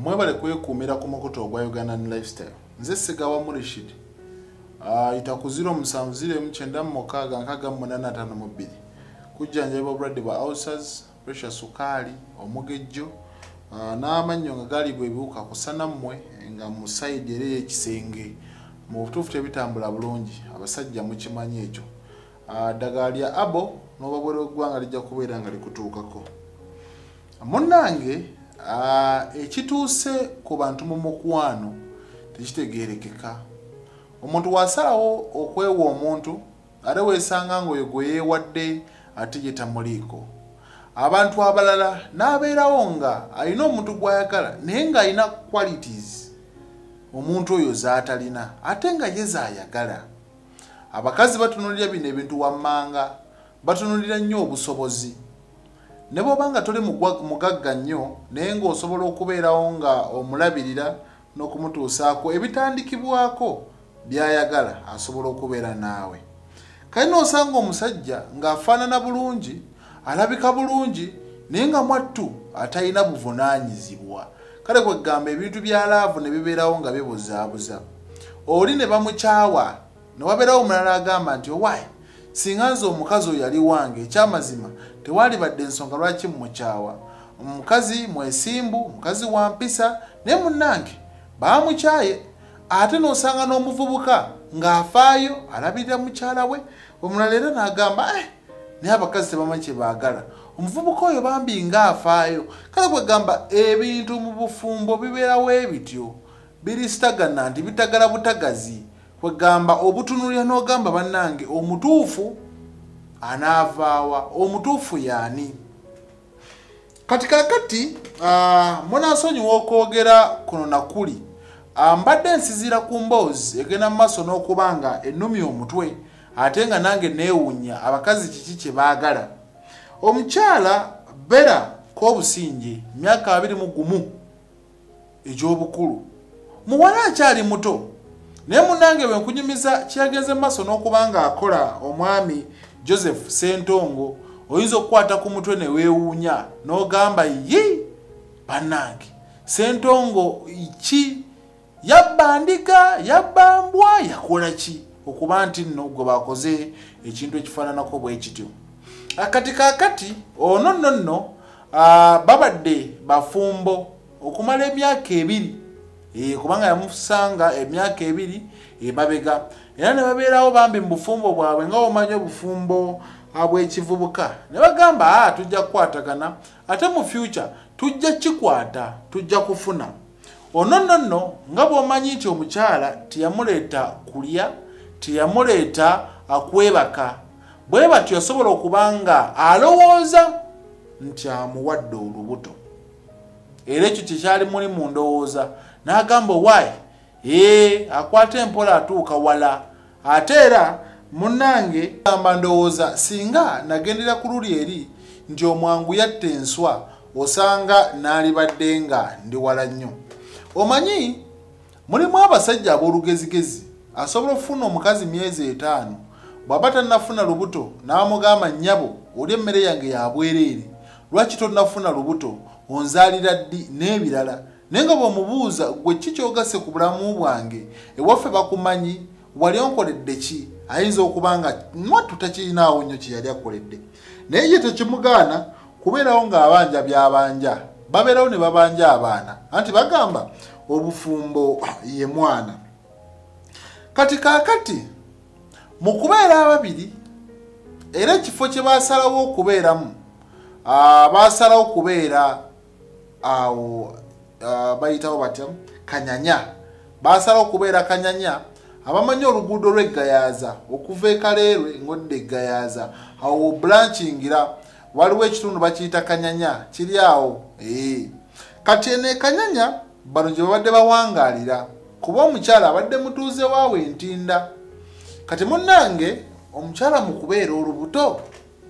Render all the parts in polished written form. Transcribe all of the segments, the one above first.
mwebale kwekuumira ku mukutu ogwa Ugandan Lifestyle. Nze Sigawa Murishid. Itakuziro musanzire mchenda mmokaga nkaga mmunana atano mu bbiri. Kujjanjaba obulwadde bwa ulcers, pressure sukali, omugejjo, n'amannyo nga galibwa ebiwuka kusana mmwe nga mu side eri y'ekisenge. Mu butuufu tebitambula bulungi, abasajja mukimanyi ekyo. Ddagala lya abo n'obabwera eggwanga lijja kubeera nga likutuukako. Munnange ekituuse ku bantu mu mukwano tekitegeerekeka. Omuntu wasalawo okwewa omuntu ate weesanga ng'oyo gwe yeewadde ate ye tamuliiko. Abantu abalala n'abeerawo nga alina omuntu gw'ayagala naye ng'alina qualities omuntu oyo z'atalina ate nga ye z'ayagala. Abakazi batunulira bino ebintu wammanga, batunulira nnyo obusobozi. Ne bw'oba nga toli mugagga nnyo naye ng'osobola okubeerawo nga omulabirira n'okumutuusaako ebitandikibwako by'ayagala asobola okubeera naawe. Kale n'osanga omusajja ng'afaanana bulungi, alabika bulungi naye nga mwattu atalina buvunaanyizibwa. Kale kwegamba ebintu bya laavu ne bibeerawo nga bibuzaabuza. Oli ne bamukyawa ne wabeerawo omulala agamba nti owaayi singa nze omukazi oyo yali wange ekyamazima tewali badde ensonga lwaki mmukyawa. Omukazi mwesimbu, mukazi wa mpisa naye munnange baamukyaye. Ate n'osanga n'omuvubuka ng'afaayo alabirira mukyala we. Omulala era n'agamba naye abakazi tebamanyi kye baagala, omuvubuka oyo bambi ng'afaayo. Kale kwegamba ebintu mu bufumbo bibeerawo ebityo birisitagana nti bitagala butagazi. Kwegamba obutunulira n'ogamba bannange omutuufu anaavaawa, omutuufu yaani. Kati kakati munaasonyiwa okwogera kuno nakuli. Mbadde nsizira ku mboozi egenda mu maaso n'okubanga ennumya omutwe ate nga nange neewuunya abakazi kiki kye baagala. Omukyala Bera K'Obusinge myaka 21 egy'obukulu, muwala akyali muto naye munnange bwe nkunyumiza kyagenze mu maaso n'okubanga akola omwami Joseph Ssentongo oyinza okukwata ku mutwe ne weewuunya n'ogamba yi bannange Ssentongo ki yabba ndiga yabba mbwa yakola ki okuba nti nno gwe bakoze ekintu ekifaananako bwe kityo. Akati kakati ono nno babadde bafumbo okumala emyaka 2 kubanga yamusanga emyaka 2 emabega era ne babeerawo bambi mu bufumbo bwabwe nga omanyi obufumbo abw'ekivubuka ne bagamba tujja kukwatagana ate mu future tujja kikwata tujja kufuna. Ono nno nga bw'omanyi nti omukyala teyamuleeta kulya, teyamuleeta akwebaka, bwe batyo yasobola okubanga alowooza nti amuwadde olubuto. Era ekyo kyekyali muli mu ndowooza n'agamba waayi akwata empola atuuka wala. Ate era munnange gamba ndowooza singa nagendera ku luli eri nti omwangu yatta enswa osanga n'alibadde nga ndi wala nnyo. Omanyi mulimu abasajja ab'olugezigezi asobola okufuna omukazi myezi 5 bw'aba tannafuna lubuto n'amugamba nnyabo oli emmere yange ya bwereere lwaki tonnafuna lubuto onzaalira ddi n'ebirala. Naye nga bw'omubuuza gwe ki ky'ogasse ku bulamu bwange ewaffe bakumanyi wali onkoledde ki, ayinza okuba nga mwattu takirinaawo nnyo kye yali akoledde. Naye ye tekimugaana kubeerawo ng'abanja by'abanja, babeerawo ne babanja abaana anti bagamba obufumbo ye mwana. Kati kakati mu kubeera ababiri era ekifo kye baasalawo okubeeramu baasalawo kubeera awo bayitawo batya Kanyanya. Baasalawo okubeera Kanyanya abamanyi oluguudo lw'Eggayaaza okuva e Kaleerwe ng'odda Eggayaaza awo branchingira waliwo ekitundu bakiyita Kanyanya kiri awo. Kati ene Kanyanya bano gye babadde bawangaalira kuba omukyala abadde mutuuze waawe Ntinda. Kati munnange omukyala mu kubeera olubuto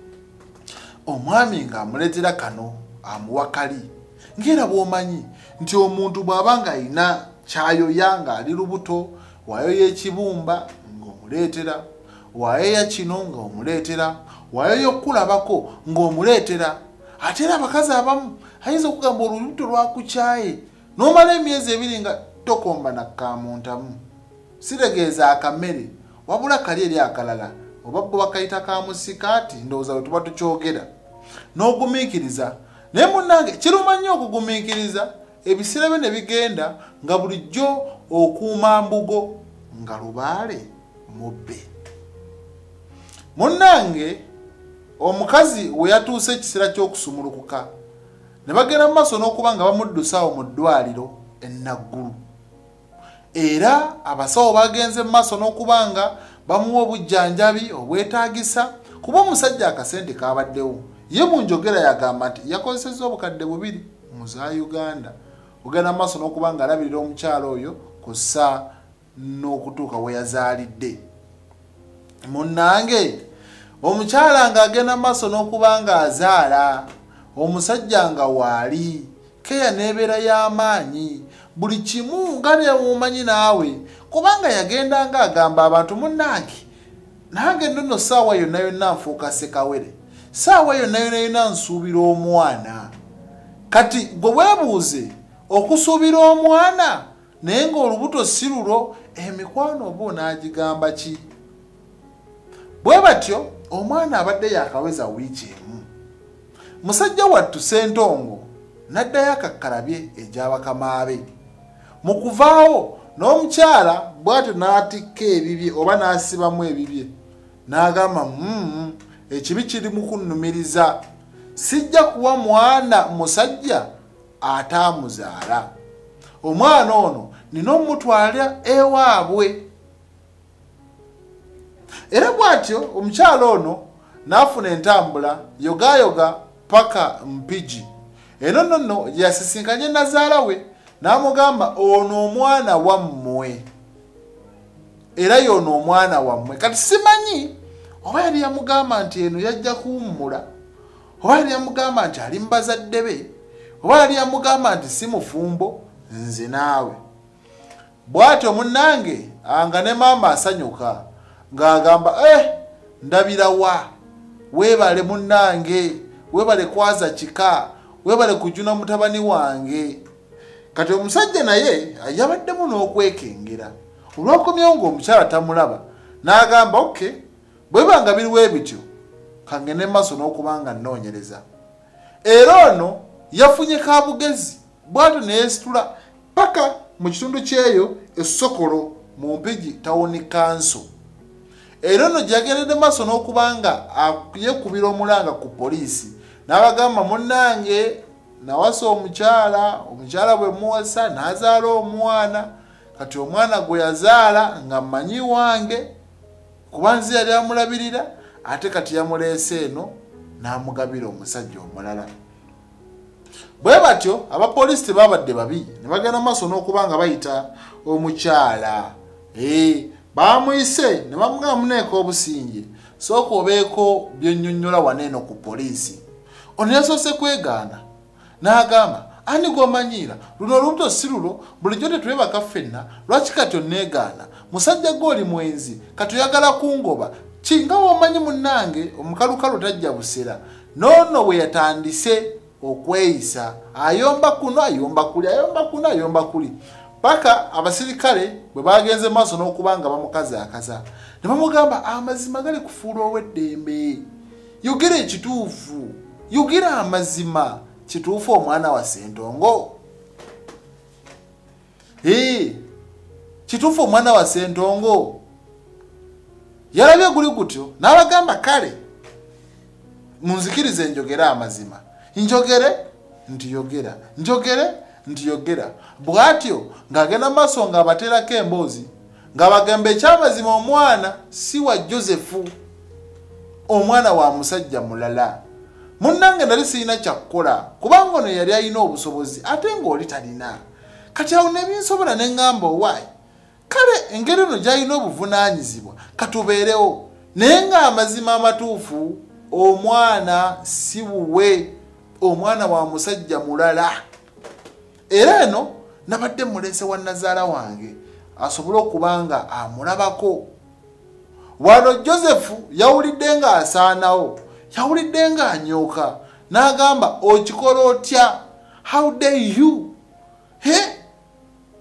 omwami ng'amuleetera kano amuwa kali. Ng'era bw'omanyi nti omuntu bw'aba nga alina kyayoya ng'ali lubuto, wayoya ekibumba ng'omuleetera, wayoya kino ng'omuleetera, wayoya okulabako ng'omuleetera. Ate era abakazi abamu ayinza okugamba olubuto lwakukyaye n'omala emyezi ebiri nga tokomba na kamuntamu sitegeeza akamere wabula kali eri akalala oba bwe bakayita ka musikaati ndowooza bwe tuba tukyogera n'ogumiikiriza naye munnange kiruma nnyo okugumiikiriza ebiseera bye ne bigenda nga bulijjo okuuma mbugo nga lubaale mubbe. Munnange omukazi we yatuuse ekiseera ky'okusumulukuka ne bagenda mu maaso n'okuba nga bamuddusawo mu ddwaliro ennaggulu era abasawo bagenze mu maaso n'okuba nga bamuwa obujjanjabi obwetaagisa kuba omusajja akasente kabaddewo ye mu njogera yagamba nti yakozesezza obukadde 2 mu za Uganda ogenda mu maaso n'okuba nga alabirira omukyalo oyo kussa n'okutuuka we yazaalidde. Munnange omukyala ng'agenda mu maaso n'okuba nga azaala omusajja nga waali keya n'ebeera y'amaanyi buli kimu nga nemumanyi naawe kubanga yagenda nga agamba abantu munnange nange nno ssaawa yonna yonna nfuuka sekawere ssaawa yonna yonna nsuubira omwana kati gwe weebuuze okusuubira omwana naye ng'olubuto si lulo emikwano oba onaagigamba ki? Bwe batyo omwana abadde yakaweza wiiki emu musajja wattu Ssentongo n'addayo akakkalabye egy'abakama be mu kuvaawo n'omukyala bw'atyo n'atikka ebibye oba n'asibamu ebibye n'agamba ekibi kiri mu kunnumiriza sijja kuwa mwana musajja ataamuzaala omwana ono nina omutwala ewaabwe. Era bw'atyo omukyala ono n'afuna entambula yogayoga paka Mpigi eno nno yasisinkanye nazaala we n'amugamba ono omwana wammwe era yono omwana wammwe kati simanyi oba yali yamugamba nti eno yajja kuwummula oba yali yamugamba nti ali mu bazadde be oba yali yamugamba nti si mufumbo nze naawe. Bw'atyo munnange anga ne maama asanyuka ng'agamba ndabira wa weebale munnange weebale kwaza kika weebale kujuna mutabani wange. Kati omusajja naye yabaddemu n'okwekengera olwakomyewo ng'omukyala tamulaba n'agamba bwe banga biriwo ebityo kangende maaso n'okubanga nnoonyereza. Era ono yafunye kabugezi bw'atyo ne yeesitula paka mu kitundu ky'eyo essokolo mu Mpigi tawuni kanso. Era ono gyagendedde maaso n'okubanga yekubira omulanga ku poliisi n'abagamba munnange nawasa omukyala bwe muwasa n'azaala omwana kati omwana gwe yazaala nga mmanyi wange kuba nze yali amulabirira ate kati yamuleese eno n'amugabira omusajja omulala. Bwe batyo abapoliisi tebabadde babi ne bagenda maaso n'okuba nga bayita omukyala bamuyise ne bamugamba muneeka obusinge sooka obeeko byonnyonnyola waneeno ku poliisi. Ono yasoose kwegaana n'agamba ani gw'omanyiira luno olubuto si lulo bulijjo tetwebaka ffenna lwaki kati onneegaana musajja gw'oli mwenzi kati oyagala kungoba kinga w'omanyi munnange omukalukalu tajja busera noono bwe yatandise okweyisa ayomba kuno ayomba kuli ayomba kuno ayomba kuli paka abasirikale bwe bagenze maaso n'okuba nga bamukazaakaza ne bamugamba amazima gali kufuula ow'eddembe yogera ekituufu yogera amazima kituufu omwana wa Ssentongo kituufu omwana wa Ssentongo yalabye guli gutyo n'abagamba kale munzikirize njogere amazima njogere nti yogera njogere nti yogera. Bw'atyo ng'agenda maaso ng'abateerako emboozi ng'abagamba ekyamazima omwana si wa Josefu omwana wa musajja mulala. Munnange nali sirina kyakukola kubanga ono yali alina obusobozi ate ng'oli talina kati awo ne binsobola ne ŋŋamba owaayi kale engeri eno gy'alina obuvunaanyizibwa katubeerewo naye ng'amazima amatuufu omwana si wuwe omwana wa musajja mulala. Era eno nabadde muleese wa nazaala wange asobole okuba nga amulabako. Wano Josefu yawulidde ng'asaanawo yawulidde ng'anyooka n'agamba okikola otya how dare you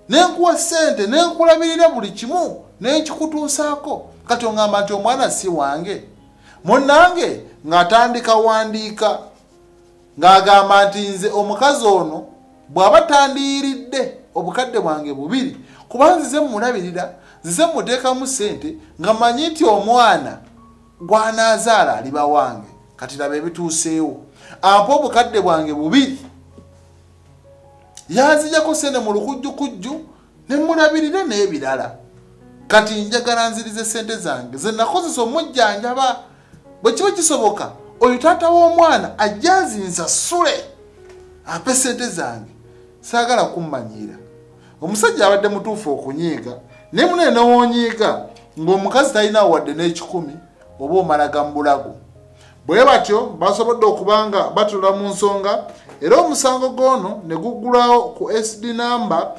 nenkuwa ssente nenkulabirira buli kimu nenkikutuusaako kati oŋŋamba nti omwana si wange munnange ng'atandika wandiika ng'agamba nti nze omukazi ono bw'aba tandiyiridde obukadde bwange bubiri kuba nzize mmulabirira nzize mmuteekamu ssente nga mmanyi nti omwana gw'anaazaala aliba wange kati laba ebituuseewo ampa obukadde bwange bubiri yanzijako ssente mu lukujjukujju ne mmulabirira n'ebirala kati njagala nzirize ssente zange ze nakozesa omujjanjaba bwe kiba kisoboka oyo taata w'omwana ajja azinsasule ampe ssente zange saagala kummanyiira omusajja abadde mutuufu okunyiiga naye munene n'owonyiiga ng'omukazi talinawo wadde n'ekikumi oba omalaga mu bulago bwe batyo basobodde okubanga batula mu nsonga era omusango gw'ono ne guggulawo ku SD namba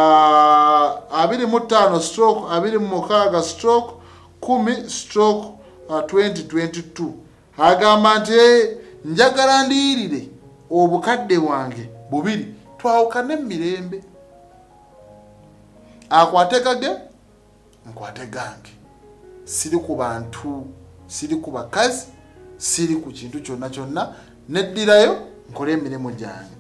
25/26/10/2022 agamba nti njagala ndiyirire obukadde bwange bubiri twawukane mirembe akwate gage nkwate gange siri ku bantu siri ku bakazi siri ku kintu kyonna kyonna neddirayo nkole emirimu gyange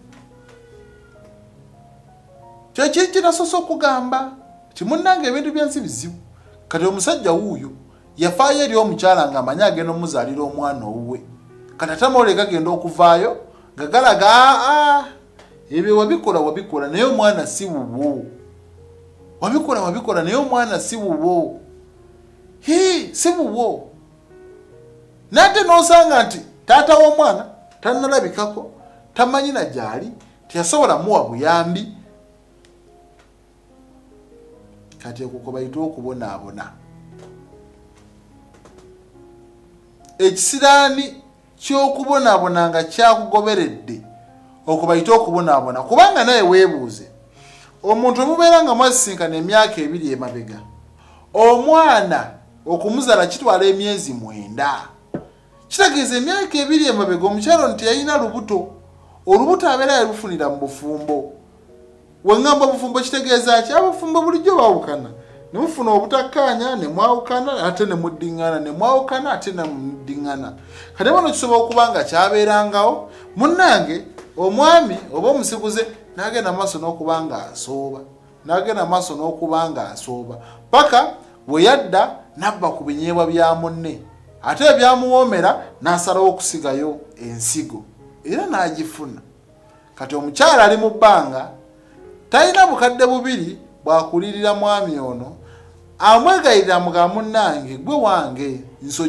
kyekiri kinasosa okugamba ti munnange ebintu byensi bizibu kati omusajja wuuyo yafaayo eri omukyala nga amanyi agenda omuzaalira omwana owuwe kati atamawole gagenda okuvaayo nga galaga ebyo wabikola naye omwana si wuwo wabikola naye omwana si wuwo si wuwo nate n'osanga nti taata w'omwana tannalabikako tamanyi na gyali teyasobola muwa buyambi kati ekuko bayita okubonaabona ekisiraani ky'okubonaabona nga kyakugoberedde okubayita okubonaabona kubanga naye weebuuze omuntu omubeera nga mwasisinkana emyaka 2 emabega omwana okumuzaala kitwala emyezi 9 kitegeeza emyaka 2 emabega omukyalo nti yalina lubuto olubuto abeera yalufunira mu bufumbo wengamba bufumbo kitegeeza ki abafumbo bulijjo bawukana ne mufuna obutakkaanya ne mwawukana ate ne muddiŋŋana ne mwawukana ate ne muddiŋŋana kati bano kisobola okuba nga kyabeerangawo munnange omwami oba omusiguze n'agenda maaso n'okuba nga asooba paka bwe yadda nabba ku binyeebwa bya munne ate ebyamuwoomera n'asalawo okusigayo ensigo era n'agifuna kati omukyala ali mu bbanga talina bukadde bubiri bwakulirira mwami ono amwegayirira muga munnange gwe wange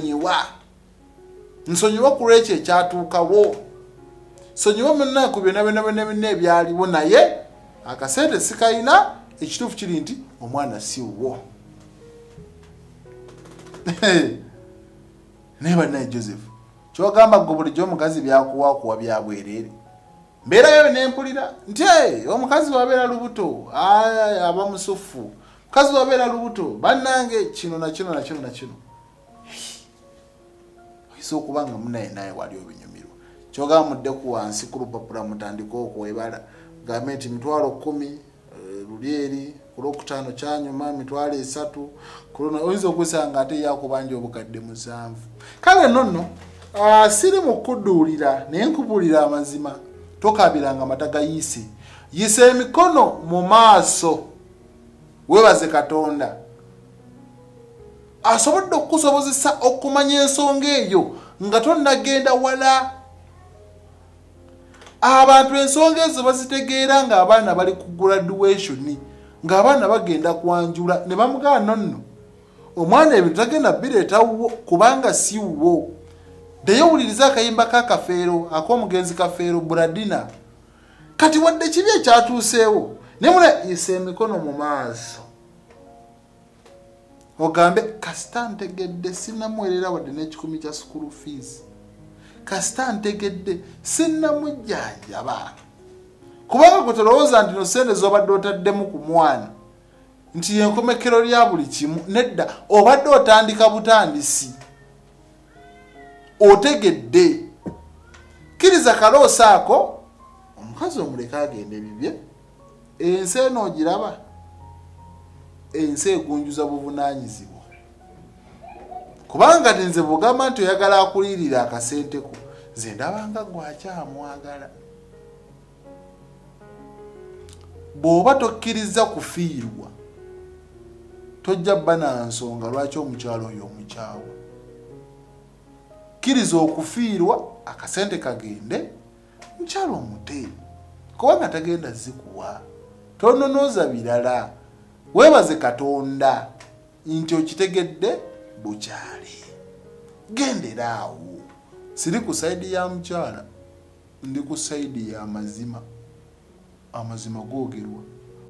nsonyiwa ku lwekyo ekyatuukawo sonyiwa munnange ku byonna ebyaliwo naye akasente sikayina ekituufu kiri nti omwana si wo naye bannaye Joseph kyogamba gwe bulijjo omukazi byakuwakuwa byabwereere mbeerayo nempulira nti omukazi wabeera lubuto aba musufu mukazi wabeera lubuto bannange kino na kino oyinza okuba nga munaye naye wali obinyumirwa kyogamba mudde ku wansi ku lupapula mutandika okwebala gambe nti 10,000 lulyeri ku Lwokutaano kyanyuma 3,000 oyinza okusanga ate yakubanja obukadde 7 kale nonno siri mu kudduulira naye nkubulira amazima tokabiranga mataga yise emikono mu maaso webaze Katonda asobodde okukusobozesa okumanya ensonga eyo nga tonnagenda wala abantu ensonga ezo bazitegeera nga abaana bali ku graduation nga abaana bagenda kwanjula ne bamugana nno omwana ebintu tagenda bireetawo kubanga si wo ddeyo wuliriza akayimba kakafeero ak'omugenzi Kafeero Buladina kati wadde kibi ekyatuuseewo ne muna yise emikono mu maaso ogambe kasita ntegedde sinnamuwerera wadde n'ekikumi kya school fees kasita ntegedde sinnamujjanjaba kubanga gwe tolowooza nti no sente z'obadde otaddemu ku mwana nti yenkomekero lya buli kimu nedda obadde otandika butandisi otegedde kiriza kaloosa ako omukazi omuleka agenda ebibye ensi eno ogiraba ensi egunjuza buvunaanyizibwa. Kubanga nze bugamba nti oyagala akulirira akasente ko, nze ndabanga gwakyamwagala. Bw'oba tokkiriza kufiirwa, tojja bba na nsonga lwaki omukyalo oyo omukyawa. Kkiriza okufiirwa, akasente kagende, mukyalo omute. Kubanga tagenda zikuwa. Tononooza birala. Weebaze Katonda nti okitegedde bukyali. Gendera awo. Siri ku sayidi ya mukyala, ndi ku sayidi ya mazima. Amazima googerwa.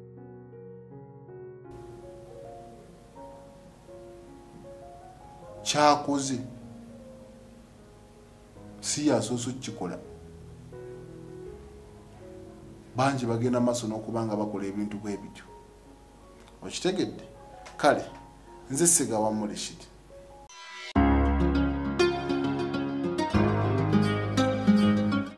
Kyakoze si yasoose kukikola. Bangi bagenda maaso n'okubanga bakola ebintu bwe bityo. Okitegedde? Kale nze Ssegawa Rashid.